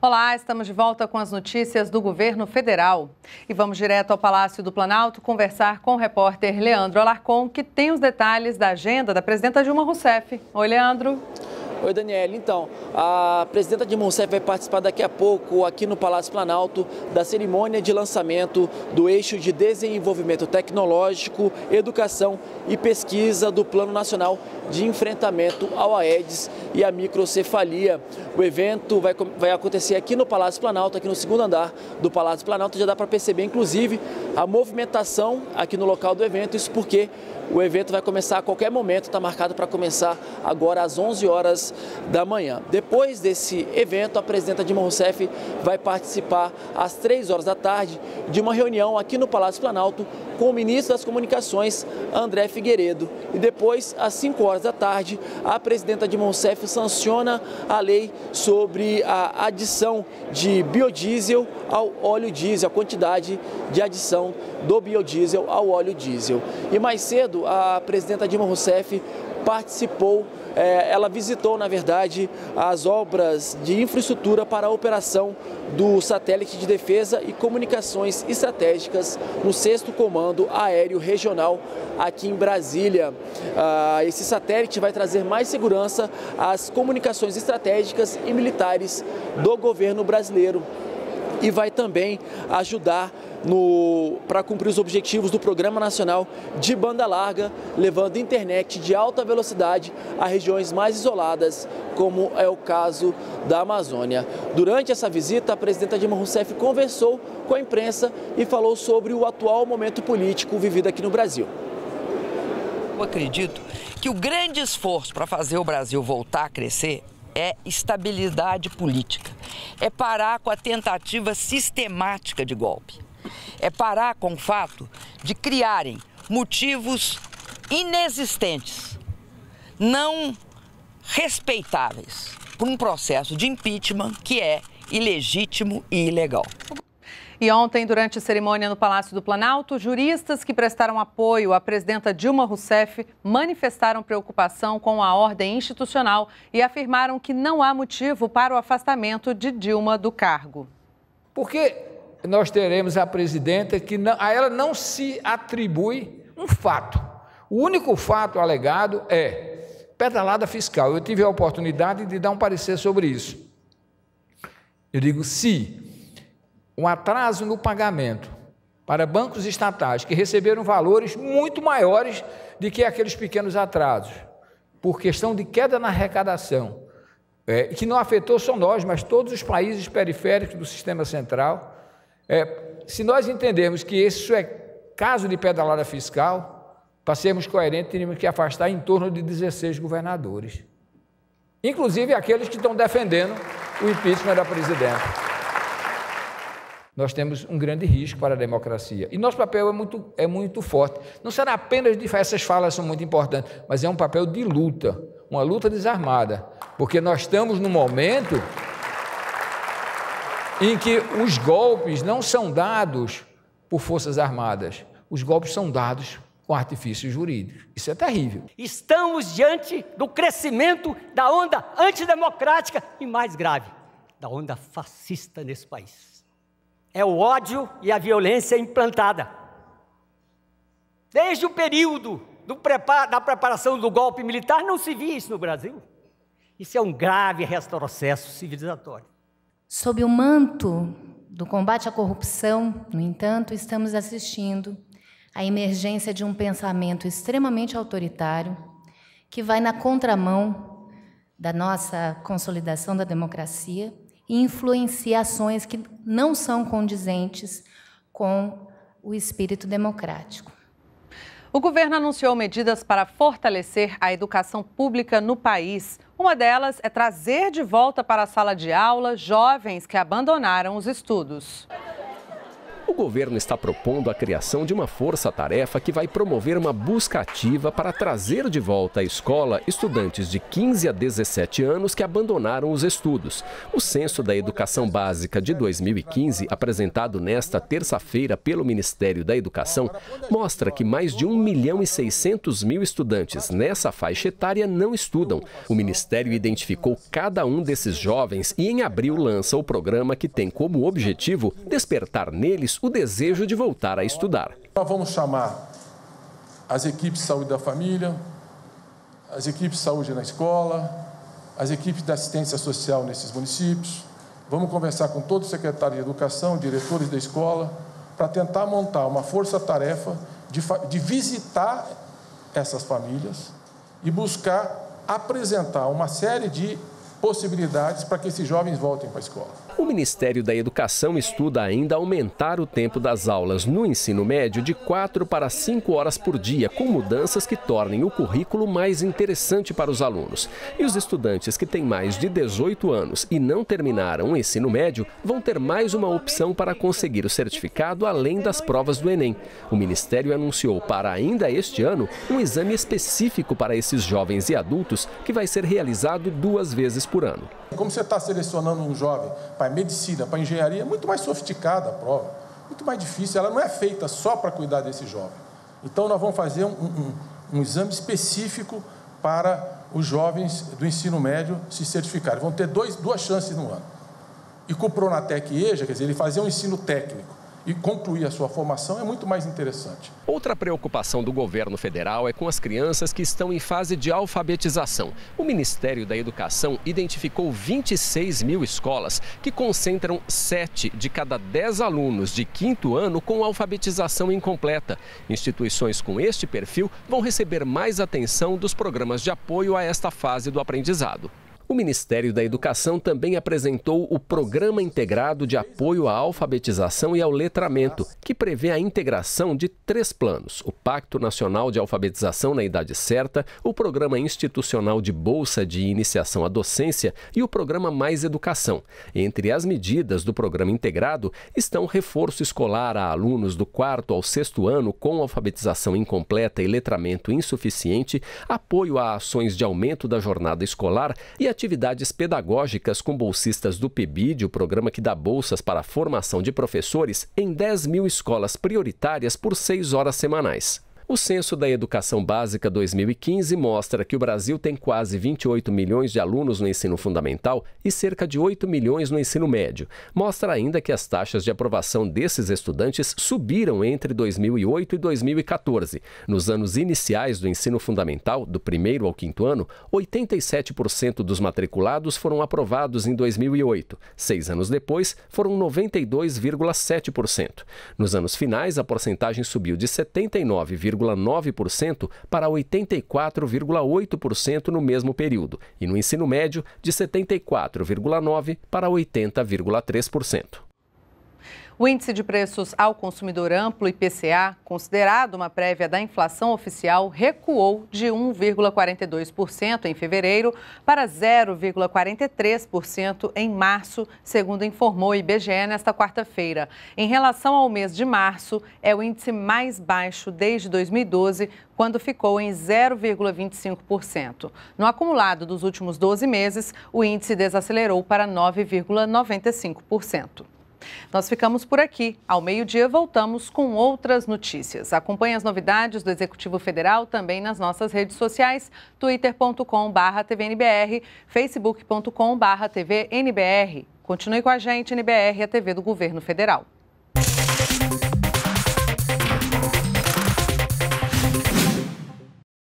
Olá, estamos de volta com as notícias do governo federal. E vamos direto ao Palácio do Planalto conversar com o repórter Leandro Alarcon, que tem os detalhes da agenda da presidenta Dilma Rousseff. Oi, Leandro. Oi, Daniele. Então, a presidenta Dilma Rousseff vai participar daqui a pouco, aqui no Palácio Planalto, da cerimônia de lançamento do eixo de desenvolvimento tecnológico, educação e pesquisa do Plano Nacional de Enfrentamento ao Aedes e à Microcefalia. O evento vai acontecer aqui no Palácio Planalto, aqui no segundo andar do Palácio Planalto. Já dá para perceber, inclusive, a movimentação aqui no local do evento, isso porque o evento vai começar a qualquer momento, está marcado para começar agora às 11 horas da manhã. Depois desse evento, a presidenta Dilma Rousseff vai participar às 3 horas da tarde de uma reunião aqui no Palácio Planalto com o ministro das Comunicações, André Figueiredo. E depois, às 5 horas da tarde, a presidenta Dilma Rousseff sanciona a lei sobre a adição de biodiesel ao óleo diesel, a quantidade de adição do biodiesel ao óleo diesel. E mais cedo, a presidenta Dilma Rousseff participou, ela visitou, na verdade, as obras de infraestrutura para a operação do satélite de defesa e comunicações estratégicas no 6º Comando Aéreo Regional aqui em Brasília. Esse satélite vai trazer mais segurança às comunicações estratégicas e militares do governo brasileiro e vai também ajudar para cumprir os objetivos do Programa Nacional de Banda Larga, levando internet de alta velocidade a regiões mais isoladas, como é o caso da Amazônia. Durante essa visita, a presidenta Dilma Rousseff conversou com a imprensa e falou sobre o atual momento político vivido aqui no Brasil. Eu acredito que o grande esforço para fazer o Brasil voltar a crescer é estabilidade política, é parar com a tentativa sistemática de golpe. É parar com o fato de criarem motivos inexistentes, não respeitáveis, por um processo de impeachment que é ilegítimo e ilegal. E ontem, durante a cerimônia no Palácio do Planalto, juristas que prestaram apoio à presidenta Dilma Rousseff manifestaram preocupação com a ordem institucional e afirmaram que não há motivo para o afastamento de Dilma do cargo. Porque nós teremos a presidenta que a ela não se atribui um fato. O único fato alegado é pedalada fiscal. Eu tive a oportunidade de dar um parecer sobre isso. Eu digo, se um atraso no pagamento para bancos estatais que receberam valores muito maiores do que aqueles pequenos atrasos, por questão de queda na arrecadação, que não afetou só nós, mas todos os países periféricos do sistema central, se nós entendermos que isso é caso de pedalada fiscal, para sermos coerentes, teríamos que afastar em torno de 16 governadores, inclusive aqueles que estão defendendo o impeachment da presidenta. Nós temos um grande risco para a democracia. E nosso papel é muito forte. Não será apenas de essas falas são muito importantes, mas é um papel de luta, uma luta desarmada, porque nós estamos num momento em que os golpes não são dados por forças armadas, os golpes são dados com artifícios jurídicos. Isso é terrível. Estamos diante do crescimento da onda antidemocrática e, mais grave, da onda fascista nesse país. É o ódio e a violência implantada. Desde o período da preparação do golpe militar, não se via isso no Brasil. Isso é um grave retrocesso civilizatório. Sob o manto do combate à corrupção, no entanto, estamos assistindo à emergência de um pensamento extremamente autoritário que vai na contramão da nossa consolidação da democracia e influencia ações que não são condizentes com o espírito democrático. O governo anunciou medidas para fortalecer a educação pública no país. Uma delas é trazer de volta para a sala de aula jovens que abandonaram os estudos. O governo está propondo a criação de uma força-tarefa que vai promover uma busca ativa para trazer de volta à escola estudantes de 15 a 17 anos que abandonaram os estudos. O Censo da Educação Básica de 2015, apresentado nesta terça-feira pelo Ministério da Educação, mostra que mais de 1.600.000 estudantes nessa faixa etária não estudam. O Ministério identificou cada um desses jovens e em abril lança o programa que tem como objetivo despertar neles o desejo de voltar a estudar. Nós vamos chamar as equipes de saúde da família, as equipes de saúde na escola, as equipes de assistência social nesses municípios. Vamos conversar com todo o secretário de educação, diretores da escola, para tentar montar uma força-tarefa de visitar essas famílias e buscar apresentar uma série de possibilidades para que esses jovens voltem para a escola. O Ministério da Educação estuda ainda aumentar o tempo das aulas no ensino médio de 4 para 5 horas por dia, com mudanças que tornem o currículo mais interessante para os alunos. E os estudantes que têm mais de 18 anos e não terminaram o ensino médio vão ter mais uma opção para conseguir o certificado além das provas do Enem. O Ministério anunciou para ainda este ano um exame específico para esses jovens e adultos que vai ser realizado 2 vezes por ano. Como você está selecionando um jovem para medicina, para engenharia, é muito mais sofisticada a prova, muito mais difícil. Ela não é feita só para cuidar desse jovem. Então, nós vamos fazer um exame específico para os jovens do ensino médio se certificarem. Vão ter 2 chances no ano. E com o Pronatec e EJA, quer dizer, ele fazer um ensino técnico e concluir a sua formação é muito mais interessante. Outra preocupação do governo federal é com as crianças que estão em fase de alfabetização. O Ministério da Educação identificou 26.000 escolas que concentram 7 de cada 10 alunos de 5º ano com alfabetização incompleta. Instituições com este perfil vão receber mais atenção dos programas de apoio a esta fase do aprendizado. O Ministério da Educação também apresentou o Programa Integrado de Apoio à Alfabetização e ao Letramento, que prevê a integração de 3 planos: o Pacto Nacional de Alfabetização na Idade Certa, o Programa Institucional de Bolsa de Iniciação à Docência e o Programa Mais Educação. Entre as medidas do Programa Integrado estão reforço escolar a alunos do 4º ao 6º ano com alfabetização incompleta e letramento insuficiente, apoio a ações de aumento da jornada escolar e atividades pedagógicas com bolsistas do PEBID, o programa que dá bolsas para a formação de professores, em 10.000 escolas prioritárias por 6 horas semanais. O Censo da Educação Básica 2015 mostra que o Brasil tem quase 28 milhões de alunos no ensino fundamental e cerca de 8 milhões no ensino médio. Mostra ainda que as taxas de aprovação desses estudantes subiram entre 2008 e 2014. Nos anos iniciais do ensino fundamental, do 1º ao 5º ano, 87% dos matriculados foram aprovados em 2008. 6 anos depois, foram 92,7%. Nos anos finais, a porcentagem subiu de 79,9% para 84,8% no mesmo período, e no ensino médio, de 74,9% para 80,3%. O Índice de Preços ao Consumidor Amplo, IPCA, considerado uma prévia da inflação oficial, recuou de 1,42% em fevereiro para 0,43% em março, segundo informou o IBGE nesta quarta-feira. Em relação ao mês de março, é o índice mais baixo desde 2012, quando ficou em 0,25%. No acumulado dos últimos 12 meses, o índice desacelerou para 9,95%. Nós ficamos por aqui. Ao meio-dia voltamos com outras notícias. Acompanhe as novidades do Executivo Federal também nas nossas redes sociais, twitter.com/tvnbr, facebook.com/tvnbr. Continue com a gente, NBR, a TV do Governo Federal.